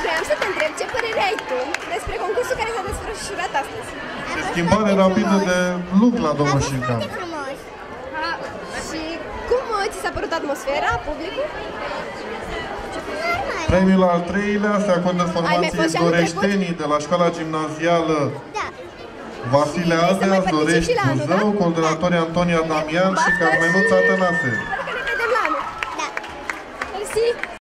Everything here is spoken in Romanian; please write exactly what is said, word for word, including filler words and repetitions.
vreau să te întreb ce părere ai tu despre concursul care s-a desfășurat astăzi. De schimbare rapidă de look la domnul Șincan. Și cum ți s-a părut atmosfera, publicul? Premiul al treilea se acordă formației Doreștenii de la școala gimnazială Vasile Adea, Dorești Buzău, coordonatorii Antonia Damian și Carmenuța Tănase.